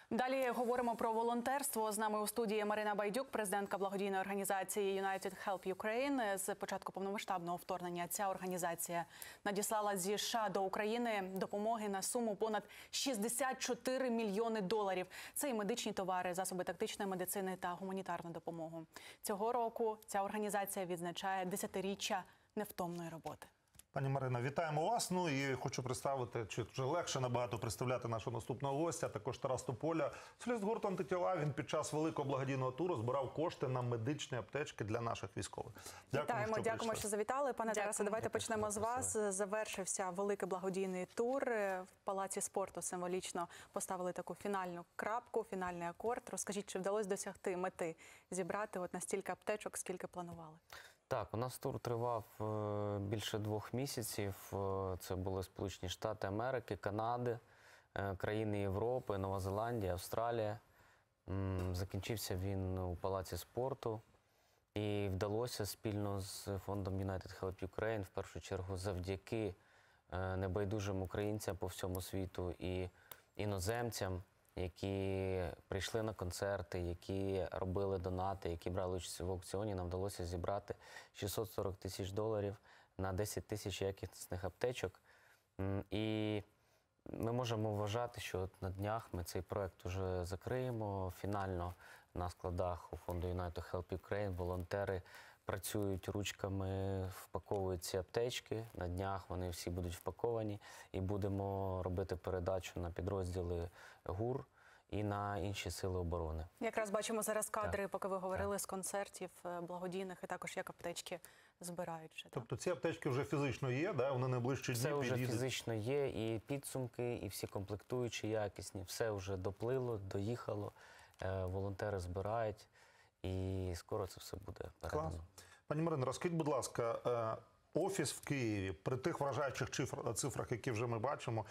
Далі говоримо про волонтерство. З нами у студії Марина Байдюк, президентка благодійної організації United Help Ukraine. З початку повномасштабного вторгнення ця організація надіслала зі США до України допомоги на суму понад 64 мільйони доларів. Це і медичні товари, засоби тактичної медицини та гуманітарну допомогу. Цього року ця організація відзначає 10-річчя невтомної роботи. Пані Марино, вітаємо вас. Ну і хочу представити, чи вже легше набагато представляти нашого наступного гостя, також Тарас Тополя. Соліст гурту «Антитіла». Він під час великого благодійного туру збирав кошти на медичні аптечки для наших військових. Дякуємо, що завітали. Пане Тарасе, давайте почнемо з вас. Завершився великий благодійний тур. В Палаці спорту символічно поставили таку фінальну крапку, фінальний акорд. Розкажіть, чи вдалося досягти мети зібрати от настільки аптечок, скільки планували? Так, у нас тур тривав більше 2 місяців. Це були Сполучені Штати Америки, Канади, країни Європи, Нова Зеландія, Австралія. Закінчився він у Палаці спорту. І вдалося спільно з фондом United Help Ukraine, в першу чергу завдяки небайдужим українцям по всьому світу і іноземцям, які прийшли на концерти, які робили донати, які брали участь в аукціоні, нам вдалося зібрати 640 тисяч доларів на 10 тисяч якісних аптечок. І ми можемо вважати, що на днях ми цей проект вже закриємо. Фінально на складах у фонду United Help Ukraine волонтери працюють ручками, впаковують ці аптечки. На днях вони всі будуть впаковані і будемо робити передачу на підрозділи ГУР і на інші сили оборони. Якраз бачимо зараз кадри, поки ви говорили, з концертів благодійних, і також як аптечки збирають. Тобто ці аптечки вже фізично є, да? Вони найближчі дні підійдуть? Все вже підійдуть? фізично є, і підсумки, і всі комплектуючі якісні. Все вже доплило, доїхало, волонтери збирають, і скоро це все буде передано. Клас. Пані Марино, розкажіть, будь ласка, офіс в Києві, при тих вражаючих цифрах, які вже ми бачимо,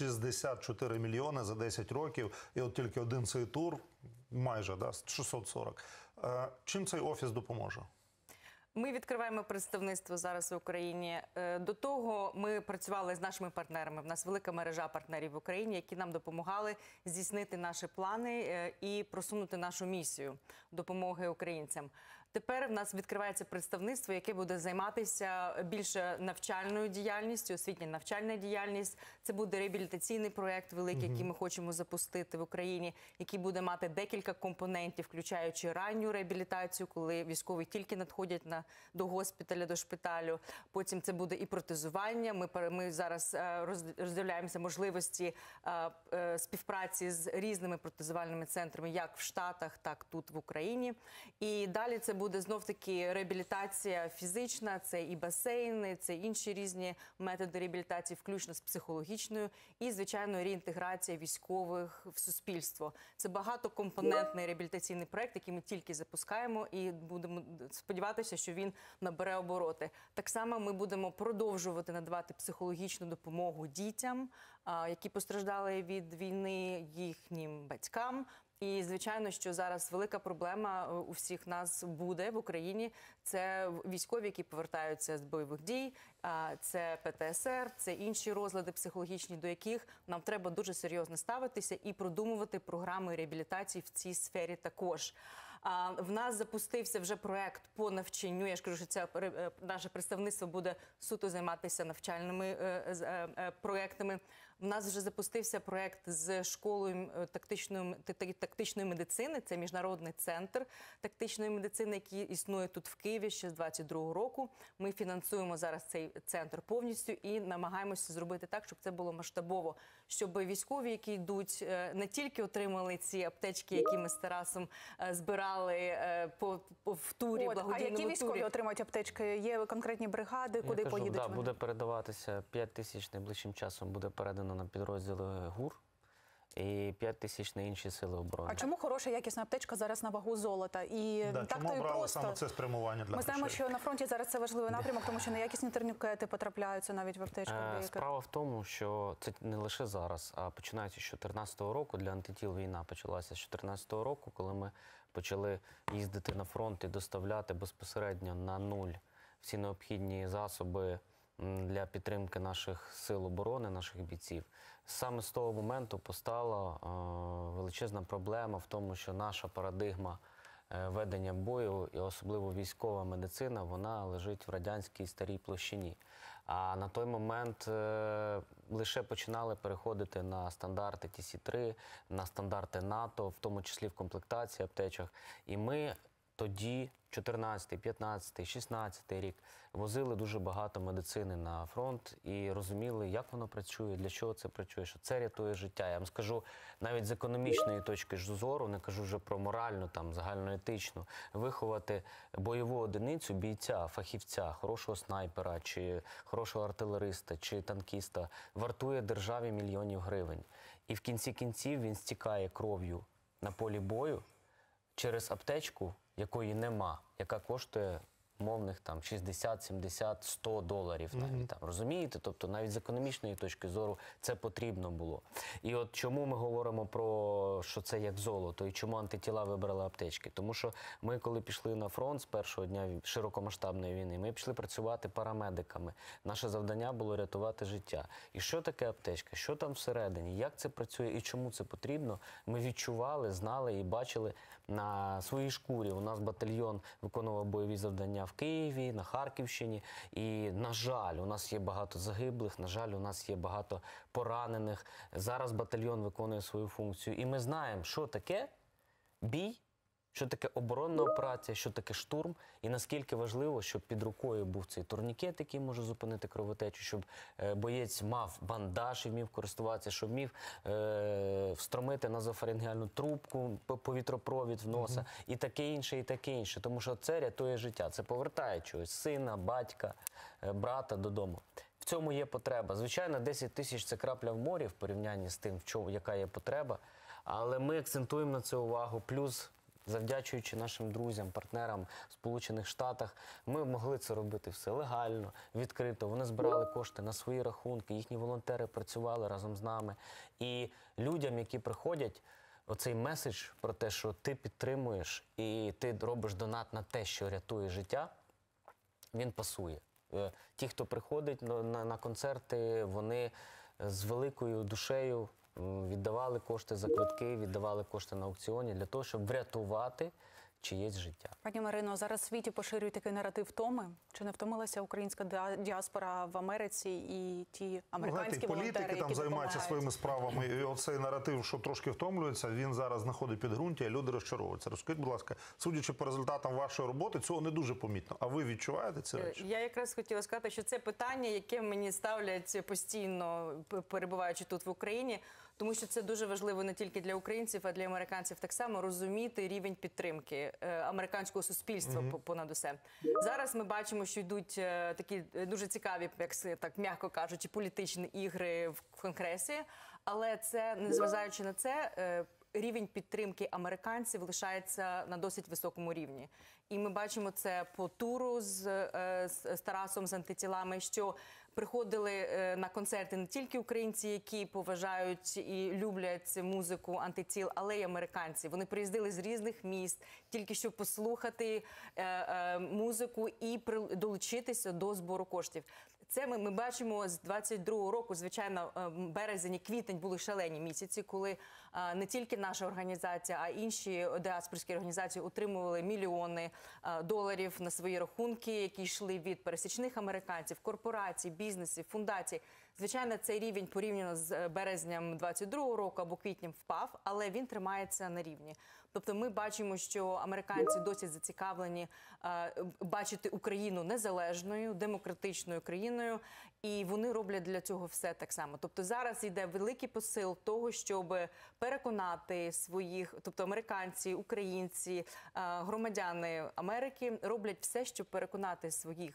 64 мільйони за 10 років, і от тільки один цей тур, майже, да, 640. Чим цей офіс допоможе? Ми відкриваємо представництво зараз в Україні. До того ми працювали з нашими партнерами. В нас велика мережа партнерів в Україні, які нам допомагали здійснити наші плани і просунути нашу місію допомоги українцям. Тепер в нас відкривається представництво, яке буде займатися більше навчальною діяльністю, освітня навчальна діяльність. Це буде реабілітаційний проєкт великий, який ми хочемо запустити в Україні, який буде мати декілька компонентів, включаючи ранню реабілітацію, коли військові тільки надходять до госпіталя, до шпиталю. Потім це буде і протезування. Ми зараз роздивляємося можливості співпраці з різними протезувальними центрами, як в Штатах, так тут в Україні. І далі це буде знов-таки реабілітація фізична, це і басейни, це інші різні методи реабілітації, включно з психологічною, і, звичайно, реінтеграція військових в суспільство. Це багатокомпонентний реабілітаційний проєкт, який ми тільки запускаємо, і будемо сподіватися, що він набере обороти. Так само ми будемо продовжувати надавати психологічну допомогу дітям, які постраждали від війни, їхнім батькам. І, звичайно, що зараз велика проблема у всіх нас буде в Україні. Це військові, які повертаються з бойових дій, це ПТСР, це інші розлади психологічні, до яких нам треба дуже серйозно ставитися і продумувати програми реабілітації в цій сфері також. В нас запустився вже проєкт по навчанню. Я ж кажу, що це наше представництво буде суто займатися навчальними проєктами. В нас вже запустився проєкт з школою тактичної медицини. Це міжнародний центр тактичної медицини, який існує тут в Києві ще з 22-го року. Ми фінансуємо зараз цей центр повністю і намагаємося зробити так, щоб це було масштабово. Щоб військові, які йдуть, не тільки отримали ці аптечки, які ми з Тарасом збирали в турі, благодійному турі. А які військові отримають аптечки? Є конкретні бригади, куди поїдуть вони? Буде передаватися 5 тисяч, найближчим часом буде передано на підрозділи ГУР і 5 тисяч на інші сили оборони. А чому хороша якісна аптечка зараз на вагу золота? І чому обрали саме це спрямування для Ми знаємо, що на фронті зараз це важливий напрямок, тому що неякісні турнікети потрапляються навіть в аптечках. Справа в тому, що це не лише зараз, а починаючи з 2014 року, для антитіл війна почалася з 2014 року, коли ми почали їздити на фронт і доставляти безпосередньо на нуль всі необхідні засоби для підтримки наших сил оборони, наших бійців. Саме з того моменту постала величезна проблема в тому, що наша парадигма ведення бою, і особливо військова медицина, вона лежить в радянській старій площині. А на той момент лише починали переходити на стандарти TC3, на стандарти НАТО, в тому числі в комплектації аптечок. І ми тоді, 14, 15, 16 рік, возили дуже багато медицини на фронт і розуміли, як воно працює, для чого це працює, що це рятує життя. Я вам скажу, навіть з економічної точки зору, не кажу вже про моральну, там, загальноетичну, виховати бойову одиницю, бійця, фахівця, хорошого снайпера, чи хорошого артилериста, чи танкіста, вартує державі мільйонів гривень. І в кінці кінців він стікає кров'ю на полі бою через аптечку, якої нема, яка коштує мовних там 60, 70, 100 доларів навіть там, розумієте? Тобто навіть з економічної точки зору це потрібно було. І от чому ми говоримо про, що це як золото, і чому антитіла вибрали аптечки? Тому що ми, коли пішли на фронт з першого дня широкомасштабної війни, ми пішли працювати парамедиками. Наше завдання було рятувати життя. І що таке аптечка? Що там всередині? Як це працює і чому це потрібно? Ми відчували, знали і бачили на своїй шкурі. У нас батальйон виконував бойові завдання в Києві, на Харківщині. І, на жаль, у нас є багато загиблих, на жаль, у нас є багато поранених. Зараз батальйон виконує свою функцію. І ми знаємо, що таке бій, що таке оборонна операція, що таке штурм, і наскільки важливо, щоб під рукою був цей турнікет, який може зупинити кровотечу, щоб боєць мав бандаж і вмів користуватися, щоб вмів встромити назофарингеальну трубку, повітропровід в носа, і таке інше, і таке інше. Тому що це рятує життя, це повертає чогось сина, батька, брата додому. В цьому є потреба. Звичайно, 10 тисяч – це крапля в морі в порівнянні з тим, яка є потреба, але ми акцентуємо на це увагу. Плюс, завдячуючи нашим друзям, партнерам в Сполучених Штатах, ми могли це робити все легально, відкрито. Вони збирали кошти на свої рахунки, їхні волонтери працювали разом з нами. І людям, які приходять, оцей меседж про те, що ти підтримуєш і ти робиш донат на те, що рятує життя, він пасує. Ті, хто приходить на концерти, вони з великою душею віддавали кошти за квитки, віддавали кошти на аукціоні для того, щоб врятувати чиєсь життя. Пані Марино, зараз в світі поширюють такий наратив втоми. Чи не втомилася українська діаспора в Америці і ті американські волонтери, політики там займаються своїми справами, і оцей наратив, що трошки втомлюється, він зараз знаходить підґрунтя, і люди розчаровуються. Розкажіть, будь ласка, судячи по результатам вашої роботи, цього не дуже помітно. А ви відчуваєте ці речі? Я якраз хотіла сказати, що це питання, яке мені ставлять постійно, перебуваючи тут в Україні, тому що це дуже важливо не тільки для українців, а для американців так само розуміти рівень підтримки американського суспільства понад усе. Зараз ми бачимо, що йдуть такі дуже цікаві, як так м'яко кажучи, політичні ігри в Конгресі, але це, незважаючи на це, рівень підтримки американців лишається на досить високому рівні. І ми бачимо це по туру з Тарасом, з антитілами, що приходили на концерти не тільки українці, які поважають і люблять музику антитіл, але й американці. Вони приїздили з різних міст, тільки щоб послухати музику і долучитися до збору коштів. Це ми бачимо з 22-го року, звичайно, березень і квітень були шалені місяці, коли не тільки наша організація, а інші діаспорські організації отримували мільйони доларів на свої рахунки, які йшли від пересічних американців, корпорацій, бізнесів, фундацій. Звичайно, цей рівень порівняно з березням 22-го року або квітнем впав, але він тримається на рівні. Тобто ми бачимо, що американці досить зацікавлені бачити Україну незалежною, демократичною країною, і вони роблять для цього все так само. Тобто зараз йде великий посил того, щоб переконати своїх, тобто американці, українці, громадяни Америки роблять все, щоб переконати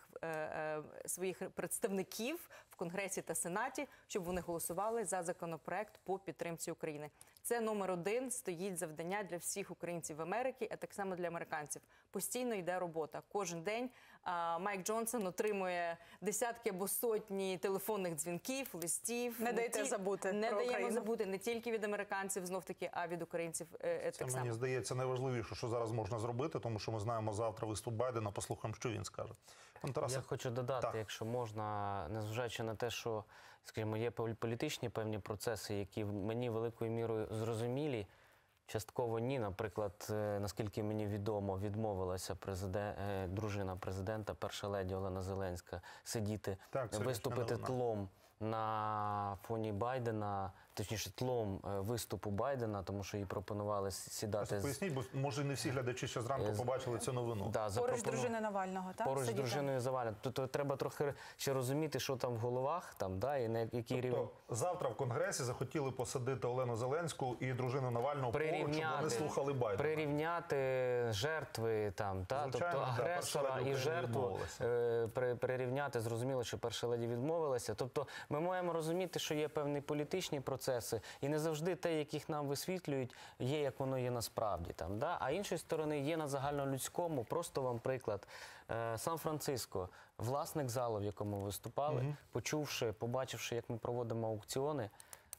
своїх представників в Конгресі та Сенаті, щоб вони голосували за законопроект по підтримці України. Це номер один, стоїть завдання для всіх українців Америки, а так само для американців. Постійно йде робота. Кожен день Майк Джонсон отримує десятки або сотні телефонних дзвінків, листів. Не даєте забути Не про даємо Україну. забути не тільки від американців, знов-таки, а від українців Це, так само. мені здається, найважливіше, що зараз можна зробити, тому що ми знаємо завтра виступ Байдена, послухаємо, що він скаже. Пан Тарасе, Я хочу додати, Так. якщо можна, незважаючи на те, що, скажімо, є політичні певні процеси, які мені великою мірою зрозумілі, частково ні. Наприклад, наскільки мені відомо, відмовилася дружина президента, перша леді Олена Зеленська, сидіти, Так, сьогоднішня виступити новина. тлом на фоні Байдена, точніше, тлом виступу Байдена, тому що їй пропонували сідати поясніть, бо може не всі глядачі ще зранку побачили цю новину. Да, Поруч дружини Навального, так? Поруч з Сидіти? дружиною Заваля. Тобто треба трохи ще розуміти, що там в головах, там, да, і на який рівень. Тобто завтра в Конгресі захотіли посадити Олену Зеленську і дружину Навального поруч, щоб вони слухали Байдена. Прирівняти жертви, там, та, Звичайно, тобто да, агресора перша леді і України жертву відмовилася. прирівняти. Зрозуміло, що перша леді відмовилася. Тобто ми маємо розуміти, що є певні політичні процеси, і не завжди те, яких нам висвітлюють, є, як воно є насправді. Там, да? А іншої сторони, є на загальнолюдському, просто вам приклад. Сан-Франциско, власник залу, в якому виступали, почувши, побачивши, як ми проводимо аукціони,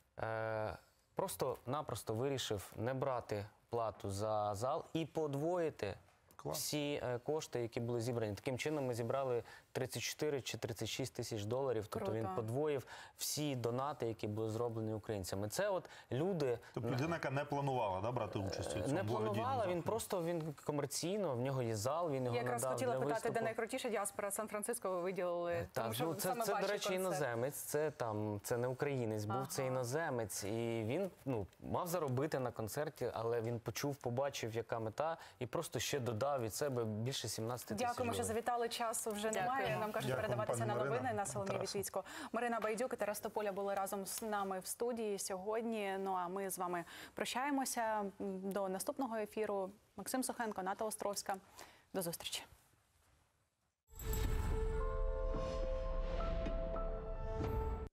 просто-напросто вирішив не брати плату за зал і подвоїти Клас. всі кошти, які були зібрані. Таким чином ми зібрали 34 чи 36 тисяч доларів. Тобто він Круто. подвоїв всі донати, які були зроблені українцями. Це от люди... Тобто людина, яка не планувала, да, брати участь у цьому Не благодійному планувала, він заході. просто він комерційно, в нього є зал, він його Я якраз надав хотіла для питати, де виступу. найкрутіша діаспора Сан-Франциско ви виділили. Так, Тому що ну, це, саме до ваші речі, концерти. іноземець, це не українець, був це іноземець. І він мав заробити на концерті, але він почув, побачив, яка мета, і просто ще додав від себе більше 17 тисяч Дякуємо, що доларів. завітали. Часу вже немає. Дякуємо. Нам кажуть Дякуємо, передаватися пані на новини Марина. на Соломії Тарасу. Вітвіцьку. Марина Байдюк і Тарас Тополя були разом з нами в студії сьогодні. Ну а ми з вами прощаємося. До наступного ефіру. Максим Сухенко, Ната Островська. До зустрічі.